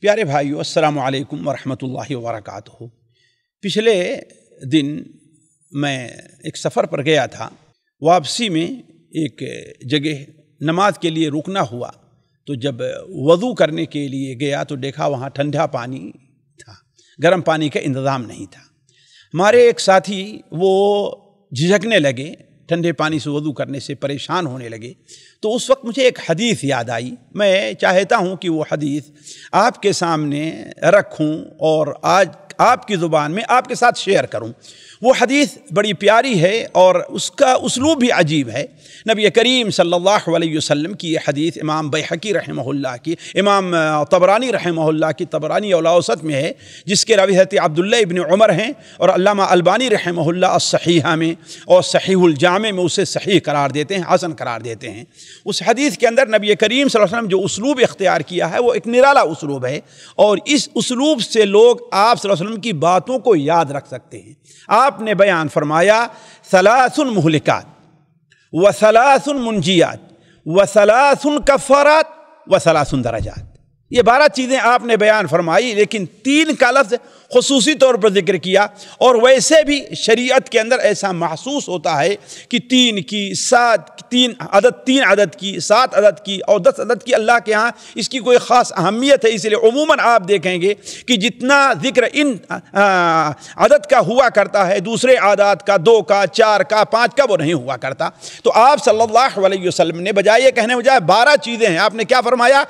پیارے بھائیو، السلام علیکم ورحمۃ اللہ وبرکاتہ۔ پچھلے دن میں ایک سفر پر گیا تھا، واپسی میں ایک جگہ نماز کے لیے رکنا ہوا، تو جب وضو کرنے کے لیے گیا تو دیکھا وہاں ٹھنڈا پانی تھا، گرم پانی کا انتظام نہیں تھا۔ ہمارے ایک ساتھی وہ جھجکنے لگے، ٹھنڈے پانی سے وضو کرنے سے پریشان ہونے لگے۔ تو اس وقت مجھے ایک حدیث یاد آئی، میں چاہتا ہوں کہ وہ حدیث آپ کے سامنے رکھوں اور آج آپ کی زبان میں آپ کے ساتھ شیئر کروں۔ وہ حدیث بڑی پیاری ہے اور اس کا اسلوب بھی عجیب ہے۔ نبی کریم صلی اللہ علیہ وسلم کی یہ حدیث امام بیہقی رحمہ اللہ کی، امام طبرانی رحمہ اللہ کی طبرانی الاوسط میں ہے، جس کے راوی حضرت عبداللہ ابن عمر ہیں، اور علامہ البانی رحمہ اللہ الصحیحہ میں اور صحیح الجامع میں اسے صحیح قرار دیتے ہیں، حسن قرار دیتے ہیں۔ اس حدیث کے اندر نبی کریم صلی اللہ علیہ وسلم جو اسلوب اختیار کیا ہے وہ ایک نرالا اسلوب ہے، اور اس اسلوب سے لوگ آپ صلی اللہ علیہ وسلم کی باتوں کو یاد رکھ سکتے ہیں۔ آپ نے بیان فرمایا ثلاث مہلکات وثلاث منجیات وثلاث کفارات وثلاث درجات، یہ 12 چیزیں آپ نے بیان فرمائی، لیکن 3 کا لفظ خصوصی طور پر ذکر کیا، اور ویسے بھی شریعت کے اندر ایسا محسوس ہوتا ہے کہ 3 کی 7 3 عدد کی 7 عدد کی اور 10 عدد کی اللہ کے ہاں اس کی کوئی خاص اہمیت ہے، اس لیے عموماً آپ دیکھیں گے کہ جتنا ذکر ان عدد کا ہوا کرتا ہے دوسرے اعداد کا، 2 کا، 4 کا، 5 کا وہ نہیں ہوا کرتا۔ تو آپ صلی اللہ علیہ وسلم نے بجائے یہ کہنے بجائے 12 چیزیں ہیں، آپ نے کیا فرمایا؟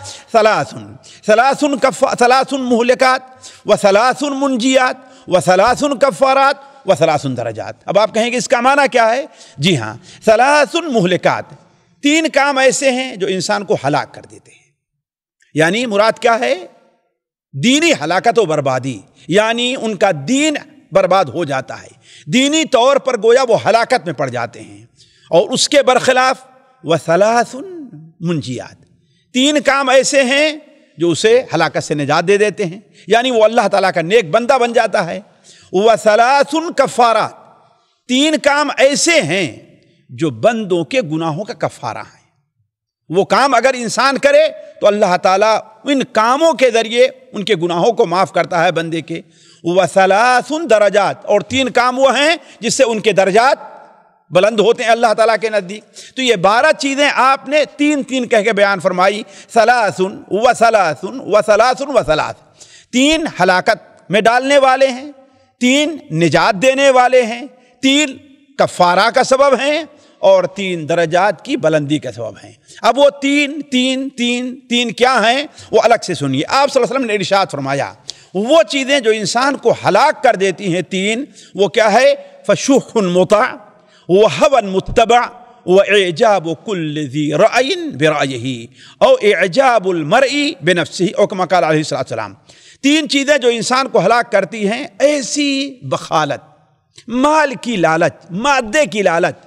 ثلاث مہلکات وثلاث منجیات وثلاث کفارات وثلاث درجات۔ اب آپ کہیں گے اس کا معنی کیا ہے؟ جی ہاں، ثلاث مہلکات، 3 کام ایسے ہیں جو انسان کو ہلاک کر دیتے ہیں۔ یعنی مراد کیا ہے؟ دینی ہلاکت و بربادی، یعنی ان کا دین برباد ہو جاتا ہے، دینی طور پر گویا وہ ہلاکت میں پڑ جاتے ہیں۔ اور اس کے برخلاف وثلاث منجیات، 3 کام ایسے ہیں جو اسے ہلاکت سے نجات دے دیتے ہیں، یعنی وہ اللہ تعالیٰ کا نیک بندہ بن جاتا ہے۔ وثلاث کفارات، 3 کام ایسے ہیں جو بندوں کے گناہوں کا کفارہ ہیں۔ وہ کام اگر انسان کرے تو اللہ تعالیٰ ان کاموں کے ذریعے ان کے گناہوں کو معاف کرتا ہے بندے کے۔ وثلاث درجات، اور 3 کام وہ ہیں جس سے ان کے درجات بلند ہوتے ہیں اللہ تعالیٰ کے نزدیک۔ تو یہ 12 چیزیں آپ نے 3 کہہ کے بیان فرمائی، ثلاث وثلاث وثلاث وثلاث، 3 ہلاکت میں ڈالنے والے ہیں، 3 نجات دینے والے ہیں، 3 کفارہ کا سبب ہیں، اور 3 درجات کی بلندی کا سبب ہیں۔ اب وہ تین کیا ہیں وہ الگ سے سنیے۔ آپ صلی اللہ علیہ وسلم نے ارشاد فرمایا وہ چیزیں جو انسان کو ہلاک کر دیتی ہیں 3، وہ کیا ہے؟ فشح مطاع وہوى متبع واعجاب كل ذي رأي برأيه او اعجاب المرء بنفسه، او كما قال علیہ الصلوۃ والسلام۔ 3 چیزیں جو انسان کو ہلاک کرتی ہیں، ایسی بخالت، مال کی لالچ، مادے کی لالچ،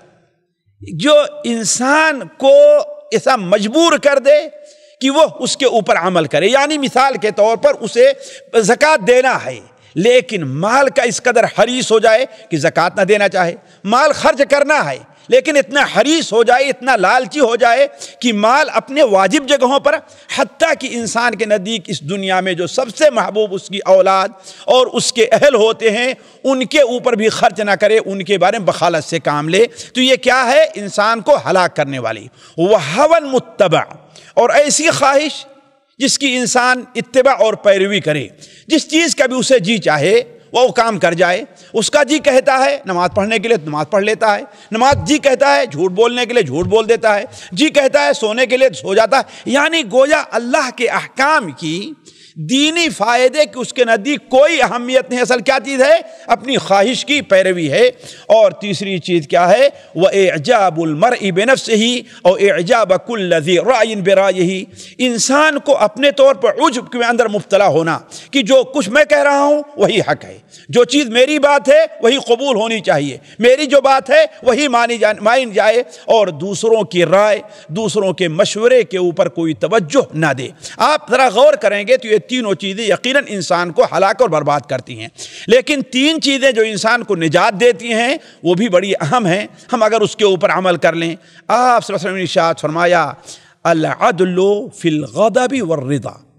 جو انسان کو ایسا مجبور کر دے کہ وہ اس کے اوپر عمل کرے۔ یعنی مثال کے طور پر اسے زکوٰۃ دینا ہے، لیکن مال کا اس قدر حریص ہو جائے کہ زکوٰۃ نہ دینا چاہے، مال خرچ کرنا ہے لیکن اتنا حریص ہو جائے، اتنا لالچی ہو جائے کہ مال اپنے واجب جگہوں پر، حتیٰ کہ انسان کے نزدیک اس دنیا میں جو سب سے محبوب اس کی اولاد اور اس کے اہل ہوتے ہیں ان کے اوپر بھی خرچ نہ کرے، ان کے بارے میں بخالت سے کام لے، تو یہ کیا ہے؟ انسان کو ہلاک کرنے والی۔ وہوى متبع، اور ایسی خواہش جس کی انسان اتباع اور پیروی کرے، جس چیز کا بھی اسے جی چاہے وہ کام کر جائے۔ اس کا جی کہتا ہے نماز پڑھنے کے لیے نماز پڑھ لیتا ہے، نماز جی کہتا ہے جھوٹ بولنے کے لیے جھوٹ بول دیتا ہے، جی کہتا ہے سونے کے لیے سو جاتا ہے۔ یعنی گویا اللہ کے احکام کی دینی فائدے کی اس کے نزدیک کوئی اہمیت نہیں۔ اصل کیا چیز ہے؟ اپنی خواہش کی پیروی ہے۔ اور تیسری چیز کیا ہے؟ وَإِعْجَابُ الْمَرْءِ بِنَفْسِهِ اور إِعْجَابَ كُلِّ ذِي رَأْيٍ بِرَأْيِهِ، انسان کو اپنے طور پر عجب کے اندر مبتلا ہونا کہ جو کچھ میں کہہ رہا ہوں وہی حق ہے، جو چیز میری بات ہے وہی قبول ہونی چاہیے، میری جو بات ہے وہی مانی جائے، اور دوسروں کی رائے، دوسروں کے مشورے کے اوپر کوئی توجہ نہ دے۔ آپ ذرا غور کریں گے تو یہ 3 چیزیں یقیناً انسان کو ہلاک اور برباد کرتی ہیں، لیکن 3 چیزیں جو انسان کو نجات دیتی ہیں وہ بھی بڑی اہم ہیں، ہم اگر اس کے اوپر عمل کر لیں۔ آپ صلی اللہ علیہ وسلم نے ارشاد فرمایا العدل فی الغضب والرضا،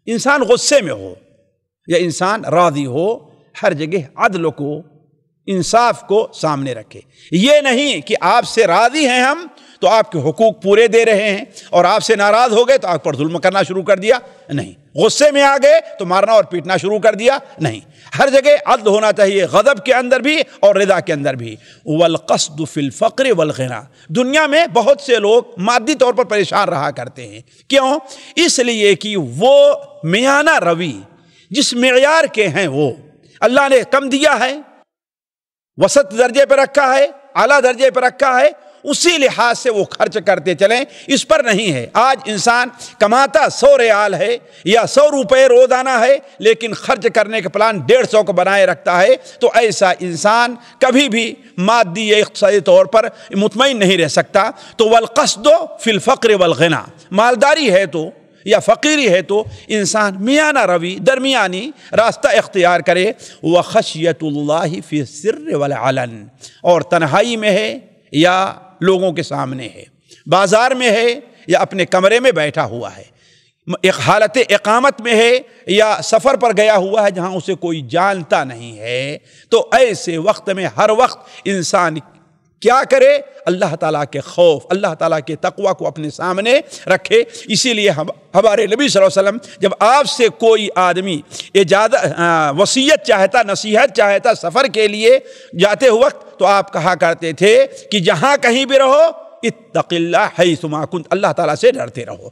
انسان غصے میں ہو یا انسان راضی ہو، ہر جگہ عدل کو، انصاف کو سامنے رکھے۔ یہ نہیں کہ آپ سے راضی ہیں ہم تو آپ کے حقوق پورے دے رہے ہیں، اور آپ سے ناراض ہو گئے تو آپ پر ظلم کرنا شروع کر دیا، نہیں۔ غصے میں آ گئے تو مارنا اور پیٹنا شروع کر دیا، نہیں۔ ہر جگہ عدل ہونا چاہیے، غضب کے اندر بھی اور رضا کے اندر بھی۔ والقصد فی الفقر والغنا، دنیا میں بہت سے لوگ مادی طور پر پریشان رہا کرتے ہیں، کیوں؟ اس لیے کہ وہ میانہ روی جس معیار کے ہیں وہ اللہ نے کم دیا ہے، وسط درجے پہ رکھا ہے، اعلیٰ درجے پہ رکھا ہے، اسی لحاظ سے وہ خرچ کرتے چلیں، اس پر نہیں ہے۔ آج انسان کماتا 100 ریال ہے یا 100 روپے روزانہ ہے، لیکن خرچ کرنے کا پلان 150 کو بنائے رکھتا ہے، تو ایسا انسان کبھی بھی مادی یا اقتصادی طور پر مطمئن نہیں رہ سکتا۔ تو والقصد فی الفقر والغنا، مالداری ہے تو یا فقیری ہے تو انسان میانہ روی، درمیانی راستہ اختیار کرے۔ وخشیت اللہ فی السر والعلن، اور تنہائی میں ہے یا لوگوں کے سامنے ہے، بازار میں ہے یا اپنے کمرے میں بیٹھا ہوا ہے، ایک حالت اقامت میں ہے یا سفر پر گیا ہوا ہے جہاں اسے کوئی جانتا نہیں ہے، تو ایسے وقت میں ہر وقت انسان کیا کرے؟ اللہ تعالیٰ کے خوف، اللہ تعالیٰ کے تقوی کو اپنے سامنے رکھے۔ اسی لیے ہمارے نبی صلی اللہ علیہ وسلم جب آپ سے کوئی آدمی وصیت چاہتا، نصیحت چاہتا سفر کے لیے جاتے وقت، تو آپ کہا کرتے تھے کہ جہاں کہیں بھی رہو اتق اللہ حیثما کنت، اللہ تعالیٰ سے ڈرتے رہو۔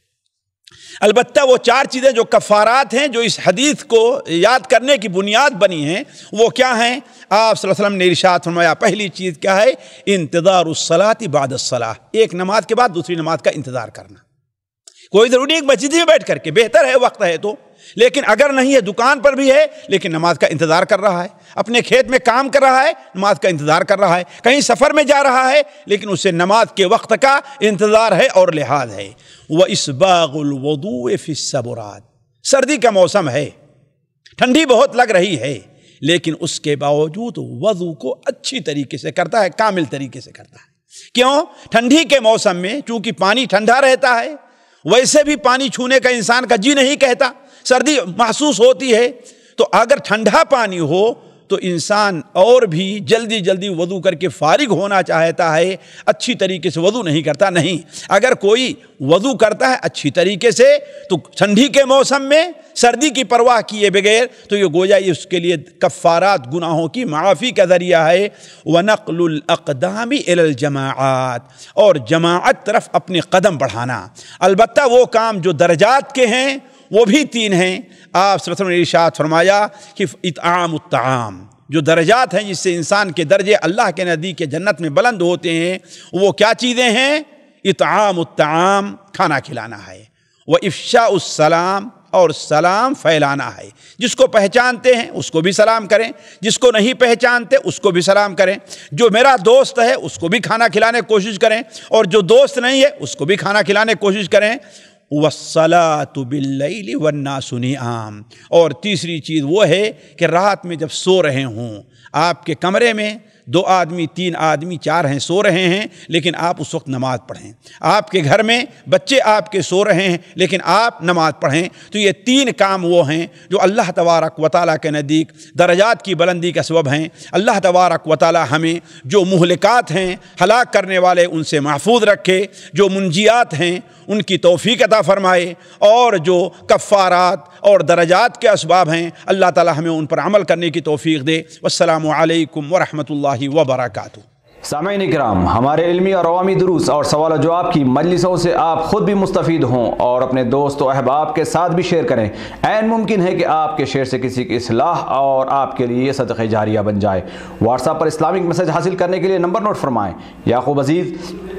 البتہ وہ 4 چیزیں جو کفارات ہیں، جو اس حدیث کو یاد کرنے کی بنیاد بنی ہیں، وہ کیا ہیں؟ آپ صلی اللہ علیہ وسلم نے ارشاد فرمایا، پہلی چیز کیا ہے؟ انتظار الصلاۃ بعد الصلاۃ، ایک نماز کے بعد دوسری نماز کا انتظار کرنا۔ کوئی ضروری ایک مسجد میں بیٹھ کر کے، بہتر ہے وقت ہے تو، لیکن اگر نہیں ہے، دکان پر بھی ہے لیکن نماز کا انتظار کر رہا ہے، اپنے کھیت میں کام کر رہا ہے، نماز کا انتظار کر رہا ہے، کہیں سفر میں جا رہا ہے لیکن اسے نماز کے وقت کا انتظار ہے اور لحاظ ہے۔ وَإِسْبَاغُ الْوُضُوءِ فِي السَّبُرَاتِ، سردی کا موسم ہے، ٹھنڈی بہت لگ رہی ہے، لیکن اس کے باوجود وضو کو اچھی طریقے سے کرتا ہے، کامل طریقے سے کرتا ہے۔ کیوں؟ ٹھنڈی کے موسم میں چونکہ پانی ٹھنڈا رہتا ہے، ویسے بھی پانی چھونے کا انسان کا جی نہیں کہتا، سردی محسوس ہوتی ہے، تو اگر ٹھنڈا پانی ہو تو انسان اور بھی جلدی جلدی وضو کر کے فارغ ہونا چاہتا ہے، اچھی طریقے سے وضو نہیں کرتا۔ نہیں، اگر کوئی وضو کرتا ہے اچھی طریقے سے تو ٹھنڈی کے موسم میں سردی کی پرواہ کیے بغیر، تو یہ گویا یہ اس کے لیے کفارات، گناہوں کی معافی کا ذریعہ ہے۔ وَنَقْلُ الْأَقْدَامِ إِلَى الْجَمَاعَاتِ، اور جماعت طرف اپنے قدم بڑھانا۔ البتہ وہ کام جو درجات کے ہیں وہ بھی 3 ہیں۔ آپ صلی اللہ علیہ وسلم نے ارشاد فرمایا کہ اطعام الطعام، جو درجات ہیں جس سے انسان کے درجے اللہ کے نزدیک کے جنت میں بلند ہوتے ہیں، وہ کیا چیزیں ہیں؟ اطعام الطعام، کھانا کھلانا ہے، وافشاء السلام، اور سلام پھیلانا ہے۔ جس کو پہچانتے ہیں اس کو بھی سلام کریں، جس کو نہیں پہچانتے اس کو بھی سلام کریں، جو میرا دوست ہے اس کو بھی کھانا کھلانے کی کوشش کریں، اور جو دوست نہیں ہے اس کو بھی کھانا کھلانے کی کوشش کریں۔ وَالصَّلَاةُ بِاللَّيْلِ وَالنَّاسُ نِيَامٌ، اور تیسری چیز وہ ہے کہ رات میں جب سو رہے ہوں، آپ کے کمرے میں 2 آدمی 3 آدمی 4 ہیں، سو رہے ہیں، لیکن آپ اس وقت نماز پڑھیں۔ آپ کے گھر میں بچے آپ کے سو رہے ہیں لیکن آپ نماز پڑھیں۔ تو یہ 3 کام وہ ہیں جو اللہ تبارک و تعالیٰ کے نزدیک درجات کی بلندی کا سبب ہیں۔ اللہ تبارک و تعالیٰ ہمیں جو مہلکات ہیں، ہلاک کرنے والے، ان سے محفوظ رکھے، جو منجیات ہیں ان کی توفیق عطا فرمائے، اور جو کفارات اور درجات کے اسباب ہیں اللہ تعالیٰ ہمیں ان پر عمل کرنے کی توفیق دے۔ والسلام علیکم ورحمۃ اللہ وبرکاتہ۔ سامعین کرام، ہمارے علمی اور عوامی دروس اور سوال و جواب کی مجلسوں سے آپ خود بھی مستفید ہوں اور اپنے دوست و احباب کے ساتھ بھی شیئر کریں۔ عین ممکن ہے کہ آپ کے شیئر سے کسی کی اصلاح اور آپ کے لیے صدقہ جاریہ بن جائے۔ واٹس ایپ پر اسلامک میسج حاصل کرنے کے لیے نمبر نوٹ فرمائیں: یعقوب عزیز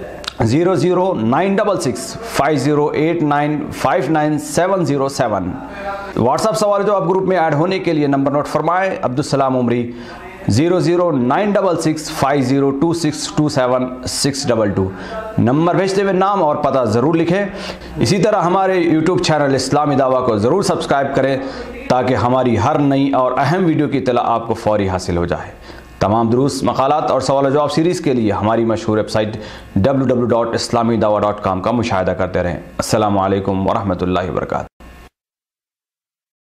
00966 5089 59707۔ واٹس ایپ سوال جو آپ گروپ میں ایڈ ہونے کے لیے نمبر نوٹ فرمائیں: عبدالسلام عمری 00966 502627 نمبر بھیجتے ہوئے نام اور پتہ ضرور لکھیں۔ اسی طرح ہمارے یوٹیوب چینل اسلامی دعویٰ کو ضرور سبسکرائب کریں تاکہ ہماری ہر نئی اور اہم ویڈیو کی اطلاع آپ کو فوری حاصل ہو جائے۔ تمام دروس، مقالات اور سوال و جواب سیریز کے لیے ہماری مشہور ویب سائٹ www.islamidawah.com کا مشاہدہ کرتے رہیں۔ السلام علیکم ورحمۃ اللہ وبرکاتہ۔